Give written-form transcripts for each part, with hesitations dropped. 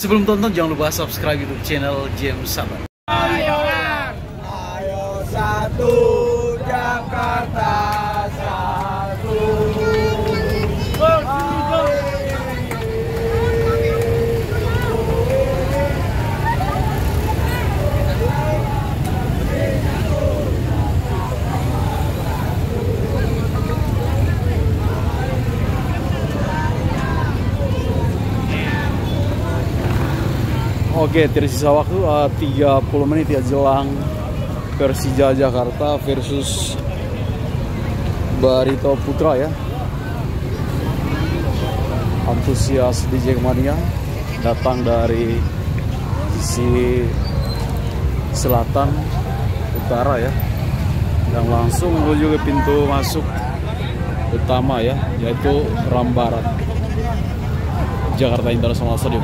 Sebelum tonton jangan lupa subscribe YouTube channel James Sabar. Ayo satu Jakarta satu. Oke, tersisa waktu 30 menit ya jelang Persija Jakarta versus Barito Putra ya. Antusias di Jackmania datang dari sisi selatan utara ya, dan langsung menuju ke pintu masuk utama ya, yaitu Ram Barat Jakarta International Stadium.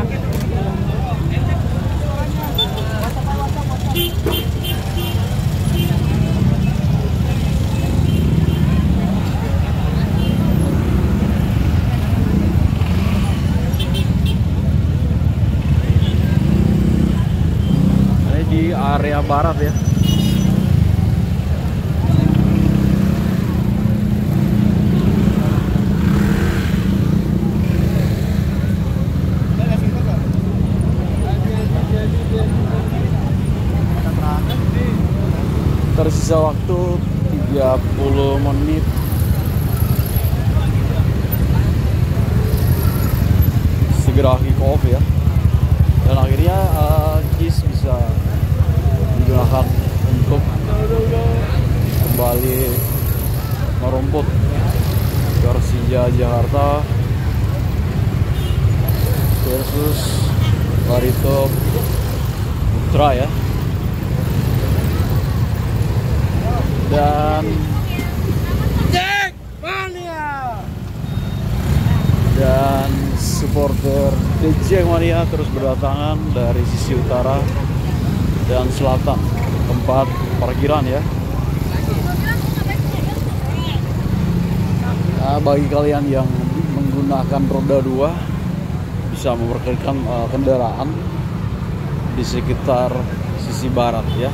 Di area barat ya. Tersisa waktu 30 menit. Segera kick off ya. Dan akhirnya JIS bisa digunakan untuk kembali merumput Persija Jakarta versus Barito Putra ya. Dan supporter The Jackmania terus berdatangan dari sisi utara dan selatan tempat parkiran ya. Nah, bagi kalian yang menggunakan roda 2 bisa memarkirkan kendaraan di sekitar sisi barat ya.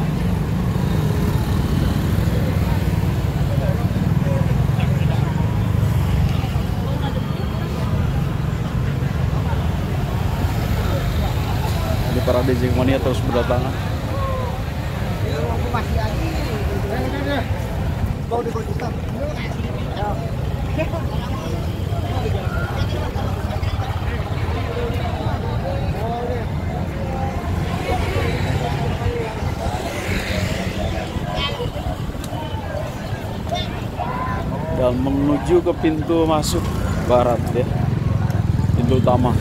Para The Jackmania terus berdatangan. Dan menuju ke pintu masuk barat ya, pintu utama.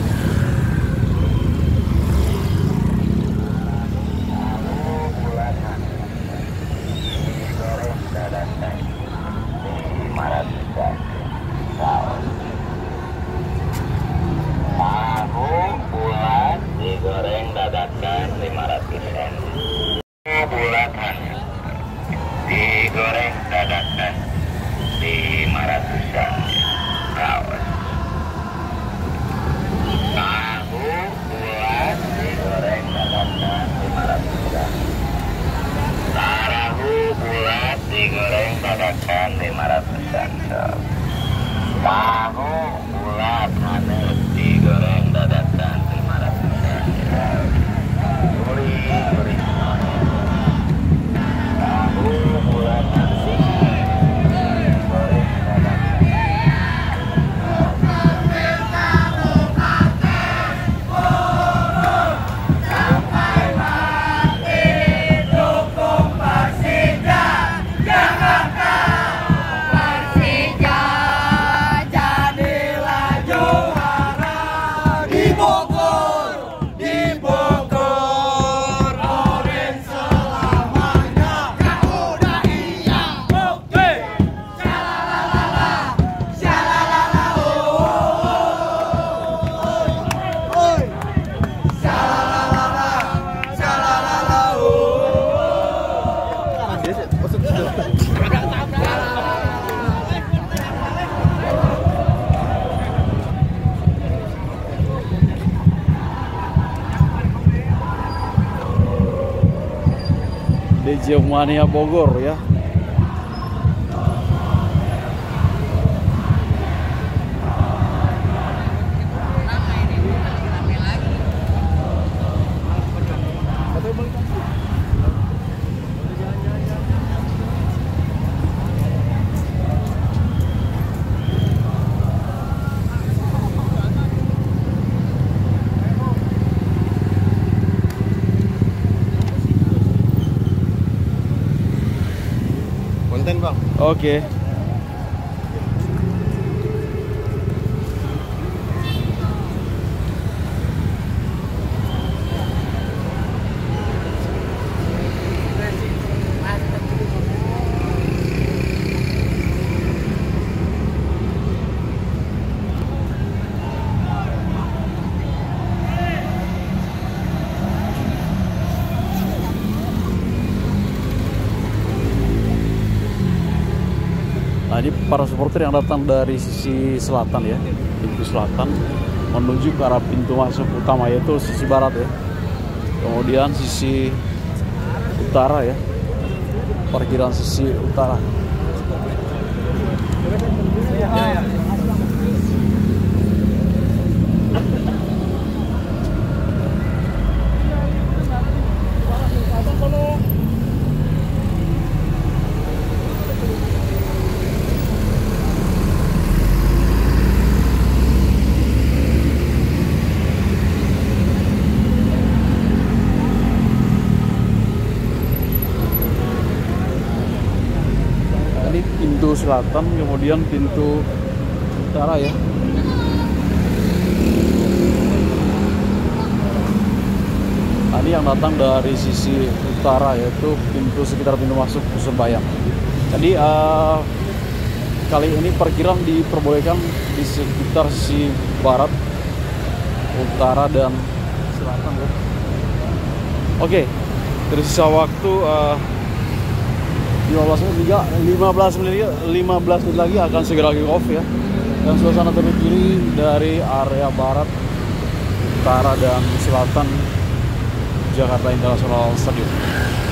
Digoreng dadakan 500-an. Bulatan digoreng dadakan 500-an. Kawan. Tahu bulat digoreng dadakan 500-an. Tahu bulat digoreng dadakan 500-an. Tahu bulat aneh digoreng dadakan 500-an. Gurih tahu bulat nasi digoreng dadakan. Sampai mati dukung Persija Jakarta. Persija jadi DJ Mania Bogor ya. Konten bang. Oke. Nah, ini para supporter yang datang dari sisi selatan ya, pintu selatan menuju ke arah pintu masuk utama, yaitu sisi barat ya. Kemudian sisi utara ya, parkiran sisi utara. Ini pintu selatan, kemudian pintu utara ya. Nah, ini yang datang dari sisi utara, yaitu pintu sekitar pintu masuk Sembayang. Jadi kali ini parkiran diperbolehkan di sekitar sisi barat, utara, dan selatan ya. Oke, tersisa waktu 15 menit lagi akan segera kick off ya. Dan suasana tepi kiri dari area barat, utara, dan selatan Jakarta International Stadium.